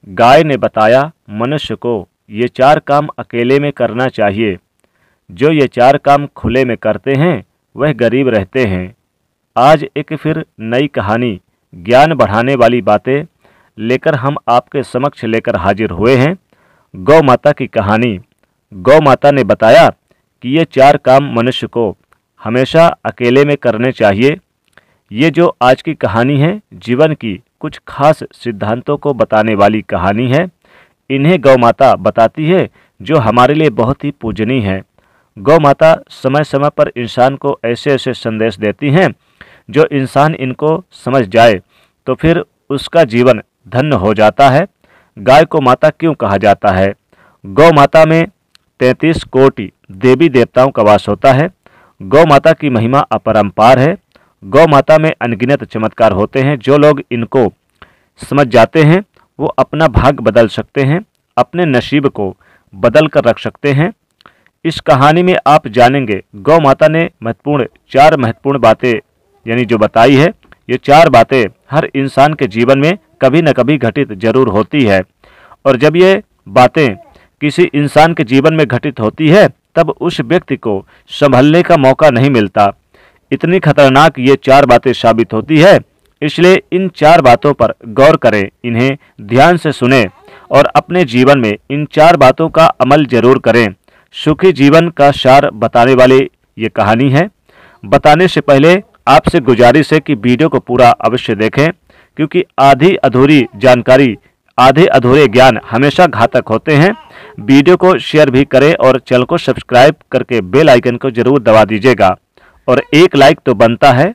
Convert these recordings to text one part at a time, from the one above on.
गाय ने बताया, मनुष्य को ये 4 काम अकेले में करना चाहिए। जो ये 4 काम खुले में करते हैं वह गरीब रहते हैं। आज एक फिर नई कहानी, ज्ञान बढ़ाने वाली बातें लेकर हम आपके समक्ष लेकर हाजिर हुए हैं। गौ माता की कहानी। गौ माता ने बताया कि ये 4 काम मनुष्य को हमेशा अकेले में करने चाहिए। ये जो आज की कहानी है, जीवन की कुछ खास सिद्धांतों को बताने वाली कहानी है। इन्हें गौ माता बताती है, जो हमारे लिए बहुत ही पूजनीय है। गौ माता समय समय पर इंसान को ऐसे ऐसे संदेश देती हैं, जो इंसान इनको समझ जाए तो फिर उसका जीवन धन्य हो जाता है। गाय को माता क्यों कहा जाता है? गौ माता में 33 कोटि देवी देवताओं का वास होता है। गौ माता की महिमा अपरंपार है। गौ माता में अनगिनत चमत्कार होते हैं। जो लोग इनको समझ जाते हैं वो अपना भाग्य बदल सकते हैं, अपने नसीब को बदल कर रख सकते हैं। इस कहानी में आप जानेंगे गौ माता ने 4 महत्वपूर्ण बातें यानी जो बताई है। ये 4 बातें हर इंसान के जीवन में कभी न कभी घटित जरूर होती है, और जब ये बातें किसी इंसान के जीवन में घटित होती है तब उस व्यक्ति को संभलने का मौका नहीं मिलता। इतनी खतरनाक ये 4 बातें साबित होती है। इसलिए इन 4 बातों पर गौर करें, इन्हें ध्यान से सुनें और अपने जीवन में इन 4 बातों का अमल जरूर करें। सुखी जीवन का सार बताने वाली ये कहानी है। बताने से पहले आपसे गुजारिश है कि वीडियो को पूरा अवश्य देखें, क्योंकि आधी अधूरी जानकारी, आधे अधूरे ज्ञान हमेशा घातक होते हैं। वीडियो को शेयर भी करें और चैनल को सब्सक्राइब करके बेल आइकन को जरूर दबा दीजिएगा, और एक लाइक तो बनता है।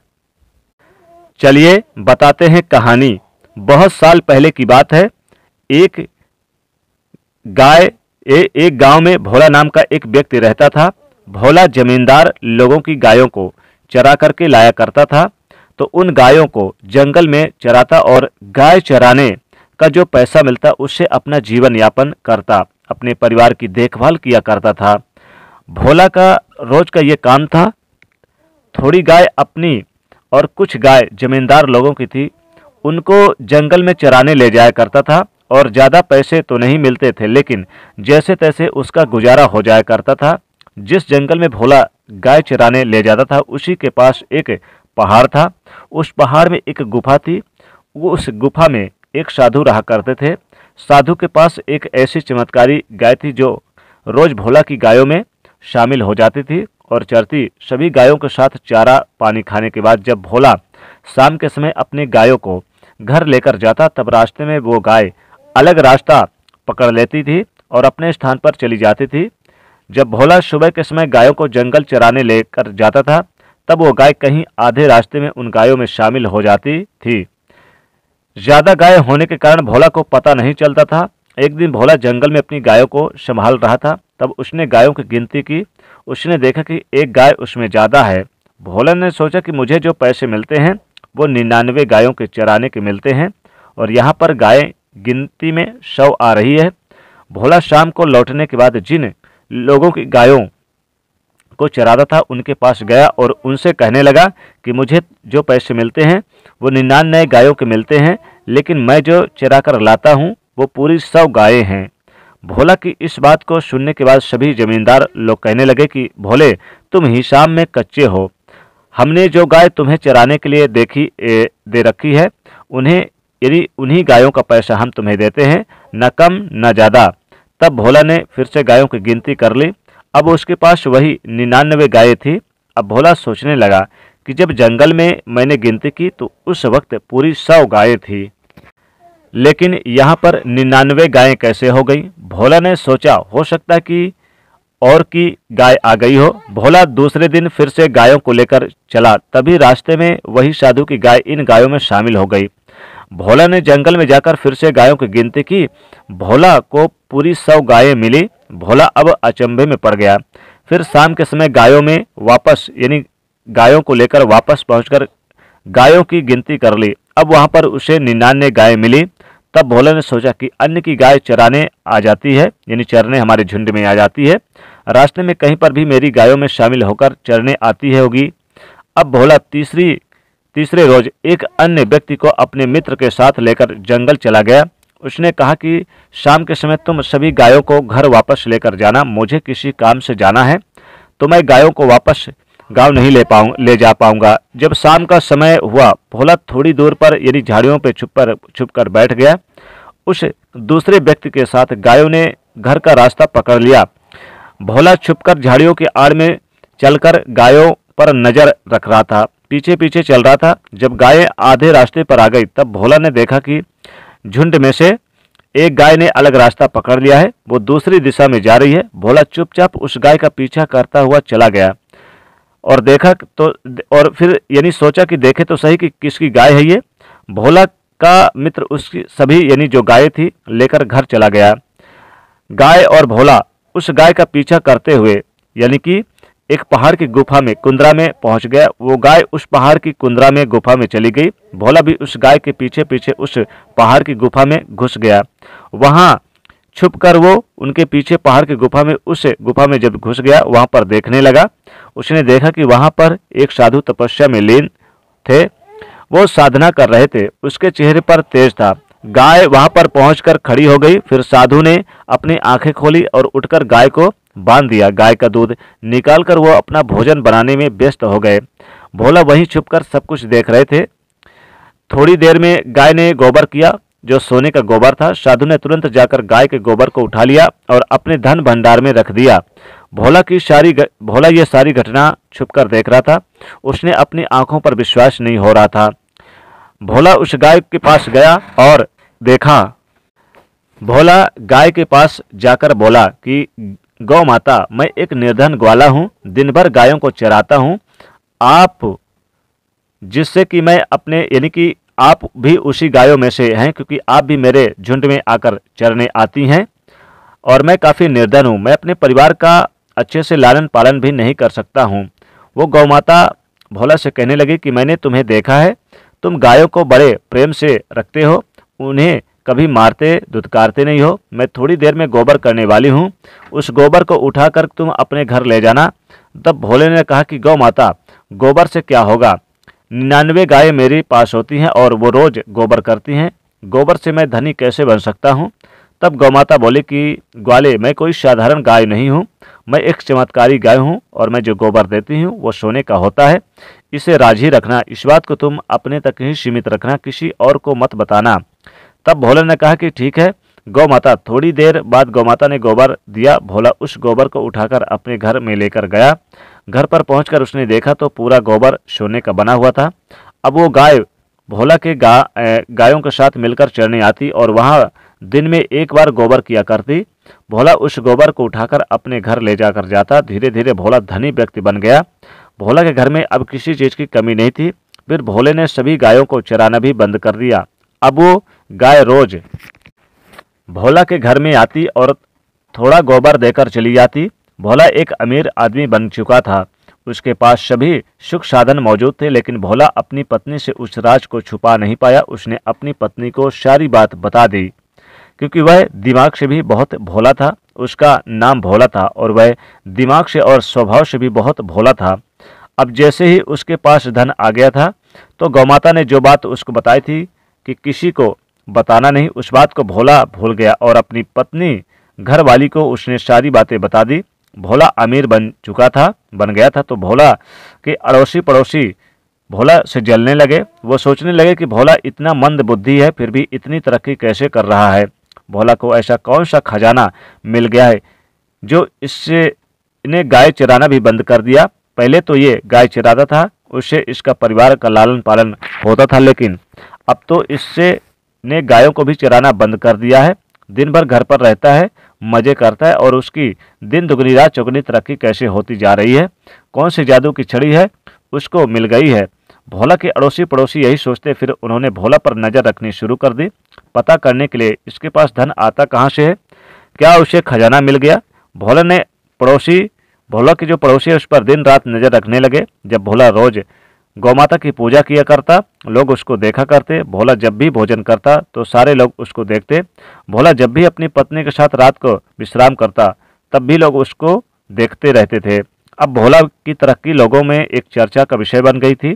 चलिए बताते हैं कहानी। बहुत साल पहले की बात है। एक गांव में भोला नाम का एक व्यक्ति रहता था। भोला जमींदार लोगों की गायों को चरा करके लाया करता था, तो उन गायों को जंगल में चराता और गाय चराने का जो पैसा मिलता उससे अपना जीवन यापन करता, अपने परिवार की देखभाल किया करता था। भोला का रोज का ये काम था। थोड़ी गाय अपनी और कुछ गाय जमींदार लोगों की थी, उनको जंगल में चराने ले जाया करता था। और ज़्यादा पैसे तो नहीं मिलते थे, लेकिन जैसे तैसे उसका गुजारा हो जाया करता था। जिस जंगल में भोला गाय चराने ले जाता था उसी के पास एक पहाड़ था। उस पहाड़ में एक गुफा थी। उस गुफा में एक साधु रहा करते थे। साधु के पास एक ऐसी चमत्कारी गाय थी जो रोज भोला की गायों में शामिल हो जाती थी और चरती। सभी गायों के साथ चारा पानी खाने के बाद जब भोला शाम के समय अपनी गायों को घर लेकर जाता, तब रास्ते में वो गाय अलग रास्ता पकड़ लेती थी और अपने स्थान पर चली जाती थी। जब भोला सुबह के समय गायों को जंगल चराने लेकर जाता था, तब वो गाय कहीं आधे रास्ते में उन गायों में शामिल हो जाती थी। ज़्यादा गाय होने के कारण भोला को पता नहीं चलता था। एक दिन भोला जंगल में अपनी गायों को संभाल रहा था, तब उसने गायों की गिनती की। उसने देखा कि एक गाय उसमें ज़्यादा है। भोला ने सोचा कि मुझे जो पैसे मिलते हैं वो 99 गायों के चराने के मिलते हैं, और यहाँ पर गाय गिनती में 100 आ रही है। भोला शाम को लौटने के बाद जिन लोगों की गायों को चराता था उनके पास गया और उनसे कहने लगा कि मुझे जो पैसे मिलते हैं वो 99 गायों के मिलते हैं, लेकिन मैं जो चरा कर लाता हूँ वो पूरी 100 गायें हैं। भोला की इस बात को सुनने के बाद सभी जमींदार लोग कहने लगे कि भोले, तुम हिसाब में कच्चे हो। हमने जो गाय तुम्हें चराने के लिए दे रखी है, उन्हीं गायों का पैसा हम तुम्हें देते हैं, न कम न ज़्यादा। तब भोला ने फिर से गायों की गिनती कर ली। अब उसके पास वही 99 गायें थी। अब भोला सोचने लगा कि जब जंगल में मैंने गिनती की तो उस वक्त पूरी 100 गायें थी, लेकिन यहाँ पर 99 गायें कैसे हो गई? भोला ने सोचा हो सकता कि और की गाय आ गई हो। भोला दूसरे दिन फिर से गायों को लेकर चला, तभी रास्ते में वही साधु की गाय इन गायों में शामिल हो गई। भोला ने जंगल में जाकर फिर से गायों की गिनती की। भोला को पूरी 100 गायें मिली। भोला अब अचंभे में पड़ गया। फिर शाम के समय गायों को लेकर वापस पहुंचकर गायों की गिनती कर ली। अब वहां पर उसे 99 गायें मिली। तब भोला ने सोचा कि अन्य की गाय चराने आ जाती है, यानी चरने हमारे झुंड में आ जाती है, रास्ते में कहीं पर भी मेरी गायों में शामिल होकर चरने आती है होगी। अब भोला तीसरे रोज एक अन्य व्यक्ति को अपने मित्र के साथ लेकर जंगल चला गया। उसने कहा कि शाम के समय तुम सभी गायों को घर वापस लेकर जाना, मुझे किसी काम से जाना है, तो मैं गायों को वापस गांव नहीं ले जा पाऊंगा। जब शाम का समय हुआ, भोला थोड़ी दूर पर यानी झाड़ियों पे छुप कर बैठ गया। उस दूसरे व्यक्ति के साथ गायों ने घर का रास्ता पकड़ लिया। भोला छुपकर झाड़ियों की आड़ में चलकर गायों पर नजर रख रहा था, पीछे पीछे चल रहा था। जब गायें आधे रास्ते पर आ गई, तब भोला ने देखा कि झुंड में से एक गाय ने अलग रास्ता पकड़ लिया है, वो दूसरी दिशा में जा रही है। भोला चुपचाप उस गाय का पीछा करता हुआ चला गया और देखा तो, और फिर यानी सोचा कि देखे तो सही कि किसकी गाय है ये। भोला का मित्र उसकी सभी यानी जो गाय थी लेकर घर चला गया। गाय और भोला उस गाय का पीछा करते हुए यानी कि एक पहाड़ की गुफा में कुंदरा में पहुंच गया। वो गाय उस पहाड़ की कुंदरा में गुफा में चली गई। भोला भी उस गाय के पीछे पीछे उस पहाड़ की गुफा में घुस गया। वहां छुपकर वो उनके पीछे पहाड़ की गुफा में उस गुफा में जब घुस गया, वहां पर देखने लगा। उसने देखा कि वहां पर एक साधु तपस्या में लीन थे, वो साधना कर रहे थे। उसके चेहरे पर तेज था। गाय वहां पर पहुंचकर खड़ी हो गई। फिर साधु ने अपनी आंखें खोली और उठकर गाय को बांध दिया। गाय का दूध निकालकर वो अपना भोजन बनाने में व्यस्त हो गए। भोला वहीं छुपकर सब कुछ देख रहे थे। थोड़ी देर में गाय ने गोबर किया, जो सोने का गोबर था। साधु ने तुरंत जाकर गाय के गोबर को उठा लिया और अपने धन भंडार में रख दिया। भोला ये सारी घटना छुपकर देख रहा था। उसने अपनी आंखों पर विश्वास नहीं हो रहा था। भोला उस गाय के पास गया और देखा। भोला गाय के पास जाकर बोला कि गौ माता, मैं एक निर्धन ग्वाला हूँ, दिन भर गायों को चराता हूँ। आप जिससे कि मैं अपने यानी कि आप भी उसी गायों में से हैं, क्योंकि आप भी मेरे झुंड में आकर चरने आती हैं और मैं काफ़ी निर्धन हूँ। मैं अपने परिवार का अच्छे से लालन पालन भी नहीं कर सकता हूँ। वो गौ माता भोला से कहने लगी कि मैंने तुम्हें देखा है, तुम गायों को बड़े प्रेम से रखते हो, उन्हें कभी मारते धुतकारते नहीं हो। मैं थोड़ी देर में गोबर करने वाली हूँ, उस गोबर को उठाकर तुम अपने घर ले जाना। तब भोले ने कहा कि गौ माता, गोबर से क्या होगा, 99 गायें मेरे पास होती हैं और वो रोज गोबर करती हैं, गोबर से मैं धनी कैसे बन सकता हूँ। तब गौ माता बोली कि ग्वाले, मैं कोई साधारण गाय नहीं हूँ, मैं एक चमत्कारी गाय हूँ और मैं जो गोबर देती हूँ वो सोने का होता है। इसे राज ही रखना, इस बात को तुम अपने तक ही सीमित रखना, किसी और को मत बताना। तब भोले ने कहा कि ठीक है गौ माता। थोड़ी देर बाद गौ माता ने गोबर दिया। भोला उस गोबर को उठाकर अपने घर में लेकर गया। घर पर पहुंचकर उसने देखा तो पूरा गोबर सोने का बना हुआ था। अब वो गाय भोला के गायों के साथ मिलकर चरने आती और वहां दिन में एक बार गोबर किया करती। भोला उस गोबर को उठाकर अपने घर ले जाकर जाता। धीरे धीरे भोला धनी व्यक्ति बन गया। भोला के घर में अब किसी चीज़ की कमी नहीं थी। फिर भोले ने सभी गायों को चराना भी बंद कर दिया। अब वो गाय रोज भोला के घर में आती और थोड़ा गोबर देकर चली जाती। भोला एक अमीर आदमी बन चुका था, उसके पास सभी सुख साधन मौजूद थे, लेकिन भोला अपनी पत्नी से उस राज को छुपा नहीं पाया। उसने अपनी पत्नी को सारी बात बता दी, क्योंकि वह दिमाग से भी बहुत भोला था। उसका नाम भोला था और वह दिमाग से और स्वभाव से भी बहुत भोला था। अब जैसे ही उसके पास धन आ गया था, तो गौमाता ने जो बात उसको बताई थी कि किसी को बताना नहीं, उस बात को भोला भूल गया और अपनी पत्नी घरवाली को उसने सारी बातें बता दी। भोला अमीर बन गया था, तो भोला के अड़ोसी पड़ोसी भोला से जलने लगे। वो सोचने लगे कि भोला इतना मंद बुद्धि है, फिर भी इतनी तरक्की कैसे कर रहा है। भोला को ऐसा कौन सा खजाना मिल गया है जो इससे इन्हें गाय चराना भी बंद कर दिया। पहले तो ये गाय चराता था, उससे इसका परिवार का लालन पालन होता था, लेकिन अब तो इससे ने गायों को भी चराना बंद कर दिया है। दिन भर घर पर रहता है, मजे करता है और उसकी दिन दुगनी रात चौगुनी तरक्की कैसे होती जा रही है। कौन सी जादू की छड़ी है उसको मिल गई है। भोला के अड़ोसी पड़ोसी यही सोचते, फिर उन्होंने भोला पर नज़र रखनी शुरू कर दी, पता करने के लिए इसके पास धन आता कहाँ से है, क्या उसे खजाना मिल गया। भोला के जो पड़ोसी है उस पर दिन रात नज़र रखने लगे। जब भोला रोज गौमाता की पूजा किया करता, लोग उसको देखा करते। भोला जब भी भोजन करता तो सारे लोग उसको देखते। भोला जब भी अपनी पत्नी के साथ रात को विश्राम करता, तब भी लोग उसको देखते रहते थे। अब भोला की तरक्की लोगों में एक चर्चा का विषय बन गई थी।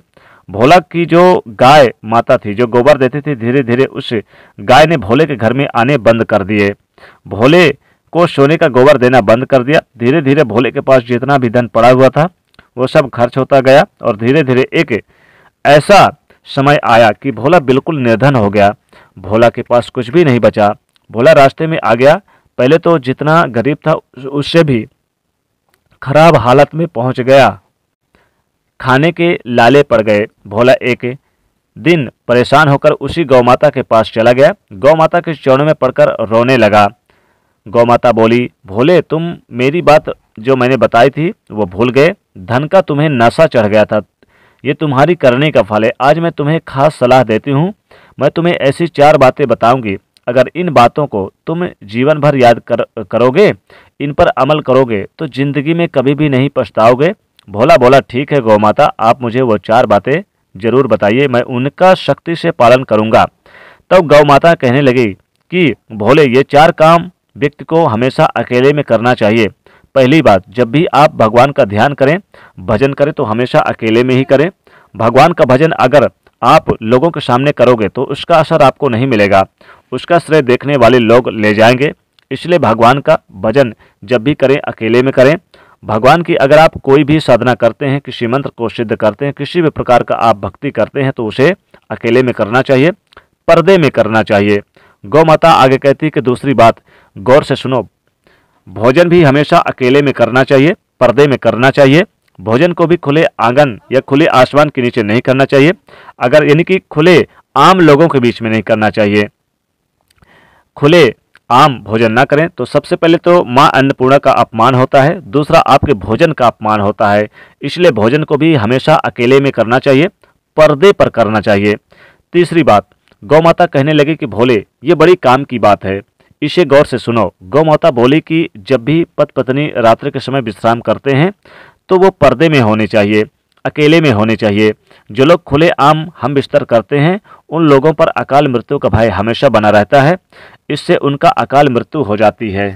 भोला की जो गाय माता थी, जो गोबर देती थी, धीरे धीरे उस गाय ने भोले के घर में आने बंद कर दिए। भोले को सोने का गोबर देना बंद कर दिया। धीरे धीरे भोले के पास जितना भी धन पड़ा हुआ था वो सब खर्च होता गया और धीरे धीरे एक ऐसा समय आया कि भोला बिल्कुल निर्धन हो गया। भोला के पास कुछ भी नहीं बचा। भोला रास्ते में आ गया। पहले तो जितना गरीब था उससे भी खराब हालत में पहुंच गया। खाने के लाले पड़ गए। भोला एक दिन परेशान होकर उसी गौमाता के पास चला गया। गौमाता के चरणों में पड़कर रोने लगा। गौमाता बोली, भोले तुम मेरी बात जो मैंने बताई थी वो भूल गए। धन का तुम्हें नशा चढ़ गया था। ये तुम्हारी करने का फल है। आज मैं तुम्हें खास सलाह देती हूँ। मैं तुम्हें ऐसी 4 बातें बताऊंगी। अगर इन बातों को तुम जीवन भर याद करोगे, इन पर अमल करोगे तो जिंदगी में कभी भी नहीं पछताओगे। भोला बोला, ठीक है गौमाता, आप मुझे वो 4 बातें जरूर बताइए, मैं उनका सख्ती से पालन करूंगा। तब गौमाता कहने लगी कि भोले, ये 4 काम व्यक्ति को हमेशा अकेले में करना चाहिए। पहली बात, जब भी आप भगवान का ध्यान करें, भजन करें तो हमेशा अकेले में ही करें। भगवान का भजन अगर आप लोगों के सामने करोगे तो उसका असर आपको नहीं मिलेगा, उसका श्रेय देखने वाले लोग ले जाएंगे। इसलिए भगवान का भजन जब भी करें अकेले में करें। भगवान की अगर आप कोई भी साधना करते हैं, किसी मंत्र को सिद्ध करते हैं, किसी भी प्रकार का आप भक्ति करते हैं तो उसे अकेले में करना चाहिए, पर्दे में करना चाहिए। गौ माता आगे कहती है कि दूसरी बात, गौर से सुनो, भोजन भी हमेशा अकेले में करना चाहिए, पर्दे में करना चाहिए। भोजन को भी खुले आंगन या खुले आसमान के नीचे नहीं करना चाहिए, अगर यानी कि खुले आम लोगों के बीच में नहीं करना चाहिए। खुले आम भोजन ना करें तो सबसे पहले तो माँ अन्नपूर्णा का अपमान होता है, दूसरा आपके भोजन का अपमान होता है। इसलिए भोजन को भी हमेशा अकेले में करना चाहिए, पर्दे पर करना चाहिए। तीसरी बात, गौ माता कहने लगी कि भोले, ये बड़ी काम की बात है, इसे गौर से सुनो। गौ माता बोली कि जब भी पति पत्नी रात्रि के समय विश्राम करते हैं तो वो पर्दे में होने चाहिए, अकेले में होने चाहिए। जो लोग खुले आम हम बिस्तर करते हैं उन लोगों पर अकाल मृत्यु का भय हमेशा बना रहता है, इससे उनका अकाल मृत्यु हो जाती है।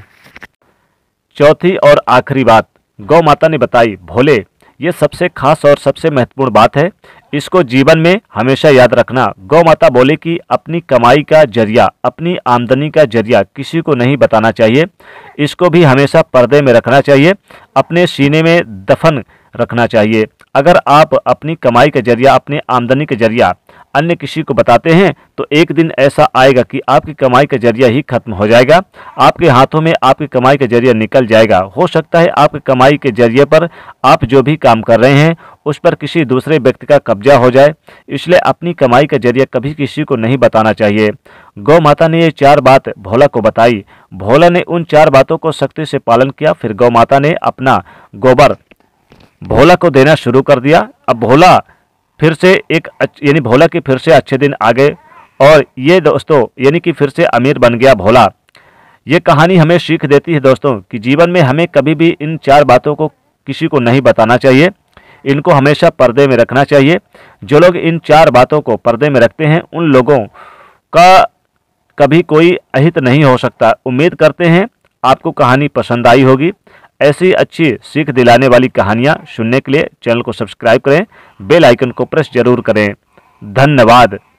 चौथी और आखिरी बात गौ माता ने बताई, भोले, ये सबसे खास और सबसे महत्वपूर्ण बात है, इसको जीवन में हमेशा याद रखना। गौ माता बोले कि अपनी कमाई का जरिया, अपनी आमदनी का जरिया किसी को नहीं बताना चाहिए, इसको भी हमेशा पर्दे में रखना चाहिए, अपने सीने में दफन रखना चाहिए। अगर आप अपनी कमाई का जरिया, अपनी आमदनी का जरिया अन्य किसी को बताते हैं तो एक दिन ऐसा आएगा कि आपकी कमाई का जरिया ही खत्म हो जाएगा, आपके हाथों में आपकी कमाई का जरिया निकल जाएगा। हो सकता है आपकी कमाई के जरिए पर आप जो भी काम कर रहे हैं उस पर किसी दूसरे व्यक्ति का कब्जा हो जाए, इसलिए अपनी कमाई का जरिया कभी किसी को नहीं बताना चाहिए। गौ माता ने ये 4 बात भोला को बताई। भोला ने उन 4 बातों को सख्ती से पालन किया। फिर गौ माता ने अपना गोबर भोला को देना शुरू कर दिया। अब भोला फिर से यानी भोला के फिर से अच्छे दिन आ गए और ये दोस्तों यानी कि फिर से अमीर बन गया भोला। ये कहानी हमें सीख देती है दोस्तों कि जीवन में हमें कभी भी इन 4 बातों को किसी को नहीं बताना चाहिए, इनको हमेशा पर्दे में रखना चाहिए। जो लोग इन 4 बातों को पर्दे में रखते हैं उन लोगों का कभी कोई अहित नहीं हो सकता। उम्मीद करते हैं आपको कहानी पसंद आई होगी। ऐसी अच्छी सीख दिलाने वाली कहानियाँ सुनने के लिए चैनल को सब्सक्राइब करें, बेल आइकन को प्रेस जरूर करें। धन्यवाद।